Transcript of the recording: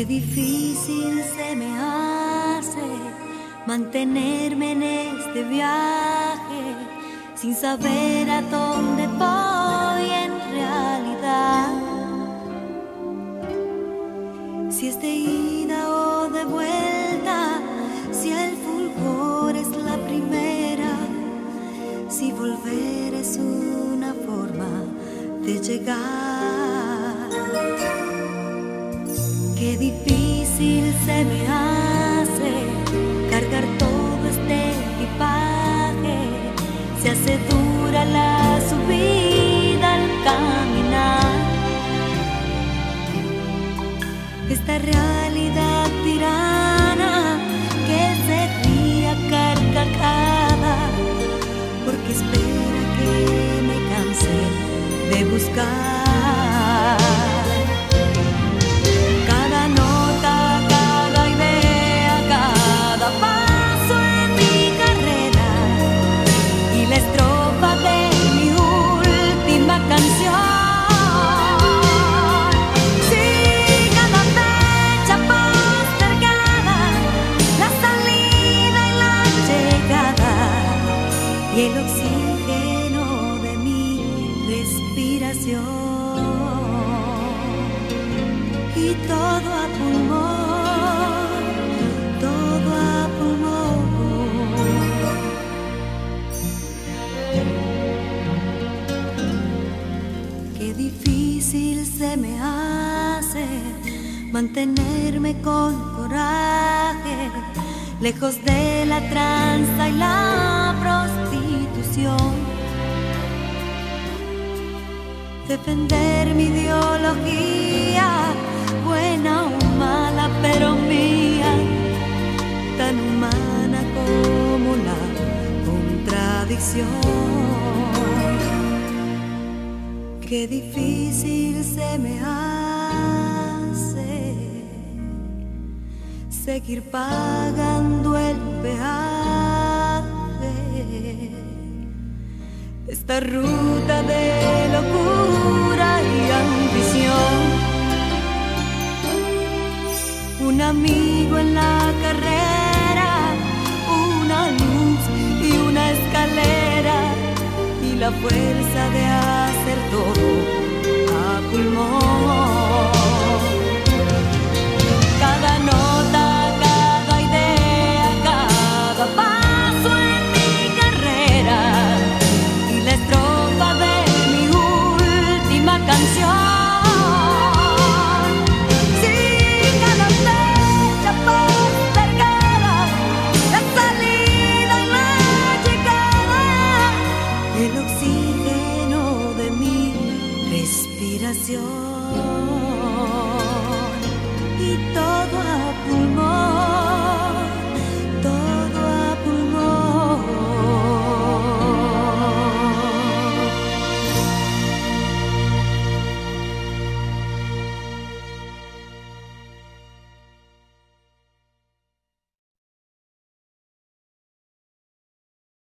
Qué difícil se me hace mantenerme en este viaje sin saber a dónde voy en realidad. Si es de ida o de vuelta, si el fulgor es la primera, si volver es una forma de llegar. Qué difícil se me hace cargar todo este equipaje, se hace dura la subida al caminar. Esta realidad tirana que se ríe a carcajada, porque espera que me canse de buscar. Y el oxígeno de mi respiración, y todo a pulmón, todo a pulmón. Qué difícil se me hace mantenerme con coraje, lejos de la tranza y la prostitución. Defender mi ideología, buena o mala, pero mía, tan humana como la contradicción. Qué difícil se me hace seguir pagando el peaje, esta ruta de locura y ambición. Un amigo en la carrera, una luz y una escalera, y la fuerza de hacer todo a pulmón. Cada nota, cada idea, cada paso en mi carrera, y la estrofa de mi última canción. Sí, cada fecha postergada, la salida y la llegada, el oxígeno de mi respiración.